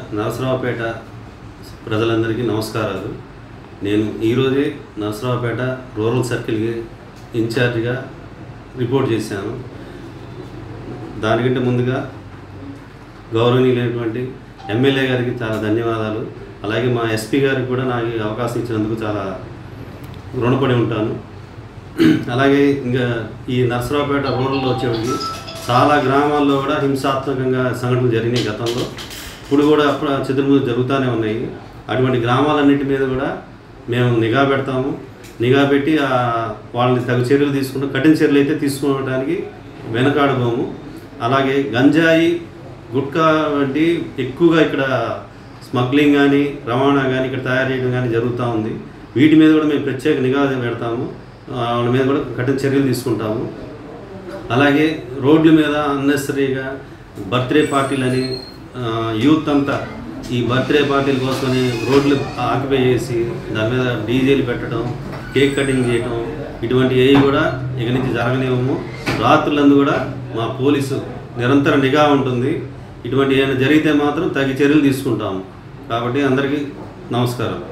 నరసరావుపేట ప్రజలందరికీ నమస్కారాలు. నేను ఈరోజే నరసరావుపేట రూరల్ సర్కిల్కి ఇన్ఛార్జిగా రిపోర్ట్ చేశాను. దానికంటే ముందుగా గౌరవనీయులైనటువంటి ఎమ్మెల్యే గారికి చాలా ధన్యవాదాలు. అలాగే మా ఎస్పీ గారికి కూడా నాకు అవకాశం ఇచ్చినందుకు చాలా రుణపడి ఉంటాను. అలాగే ఇంకా ఈ నరసరావుపేట రూరల్లో వచ్చేవాడికి చాలా గ్రామాల్లో కూడా హింసాత్మకంగా సంఘటనలు జరిగినాయి గతంలో. ఇప్పుడు కూడా చెదురుమదురు జరుగుతూనే ఉన్నాయి. అటువంటి గ్రామాలన్నింటి మీద కూడా మేము నిఘా పెడతాము. నిఘా పెట్టి వాళ్ళని తగు చర్యలు తీసుకుంటాం. కఠిన చర్యలు అయితే తీసుకోవడానికి వెనకాడబోము. అలాగే గంజాయి, గుట్కా వంటి ఎక్కువగా ఇక్కడ స్మగ్లింగ్ కానీ రవాణా కానీ ఇక్కడ తయారు చేయడం కానీ జరుగుతూ ఉంది. వీటి మీద కూడా మేము ప్రత్యేక నిఘా పెడతాము. వాళ్ళ మీద కూడా కఠిన చర్యలు తీసుకుంటాము. అలాగే రోడ్ల మీద అన్నెసరీగా బర్త్డే పార్టీలని యూత్ అంతా ఈ బర్త్డే పార్టీల కోసమని రోడ్లు ఆక్యుపై చేసి దాని మీద డీజేలు పెట్టడం, కేక్ కటింగ్ చేయడం, ఇటువంటి ఏవి కూడా ఇక నుంచి జరగనివ్వము. రాత్రులందు కూడా మా పోలీసు నిరంతర నిఘా ఉంటుంది. ఇటువంటి ఏమైనా జరిగితే మాత్రం తగిన చర్యలు తీసుకుంటాము. కాబట్టి అందరికీ నమస్కారం.